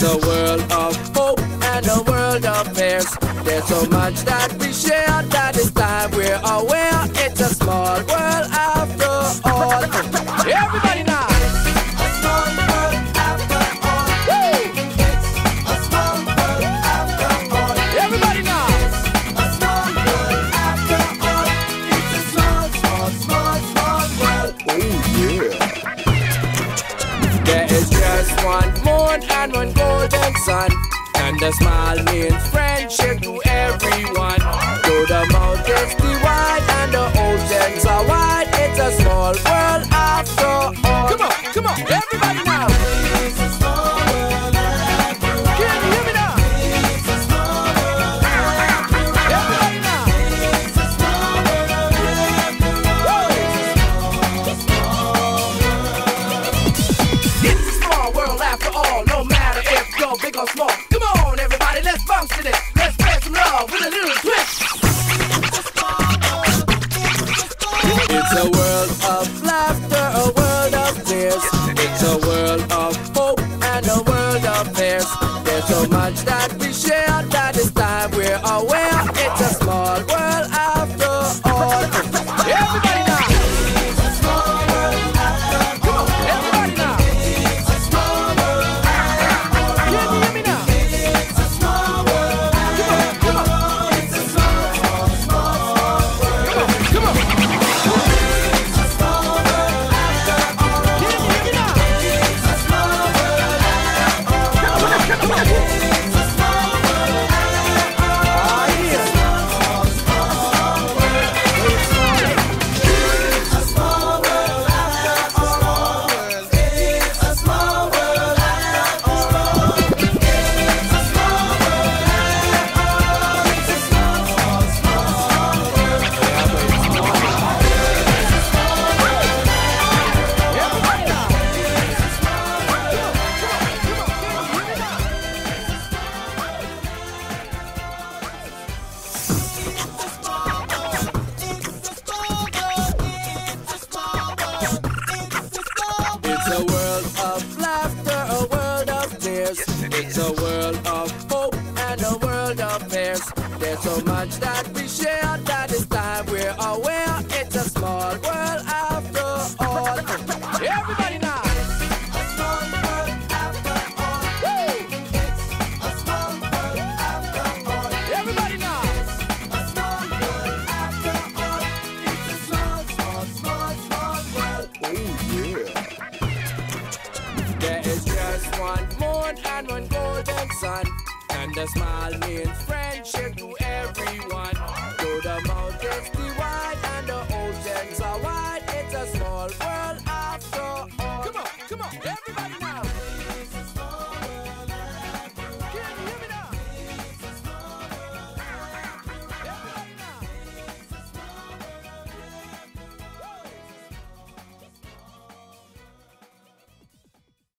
a world of hope and a world of fears. There's so much that we share that this time we're aware it's a small world after all. Everybody now. One moon and one golden sun, and the smile means friendship to everyone. Though the mountains divide and the oceans are wide, it's a small world after all. Come on, everybody now. It's a small world after all. Can you hear me now? It's a small world after all. Everybody now. It's a small world after all. It's a small world. It's a small world after all, no matter if you're big or small. Come on, everybody, let's bounce to this. Let's spread some love with a little twist. It's a world of laughter, a world of tears. It's a world of hope and a world of fears. There's so much that we share that this time we're aware it's a small world after all. Everybody now. It's a world of laughter, a world of tears. It's a world of hope and a world of fears. There's so much that we share that this time we're aware it's a small world after all. Everybody now. One moon and one golden sun, and the smile means friendship to everyone. Though the mountains divide and the